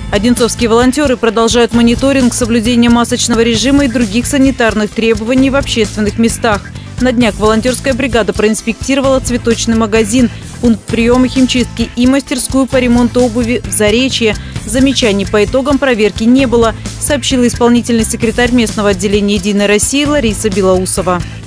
Одинцовские волонтеры продолжают мониторинг соблюдения масочного режима и других санитарных требований в общественных местах. На днях волонтерская бригада проинспектировала цветочный магазин, пункт приема химчистки и мастерскую по ремонту обуви в Заречье. Замечаний по итогам проверки не было, сообщила исполнительный секретарь местного отделения «Единой России» Лариса Белоусова.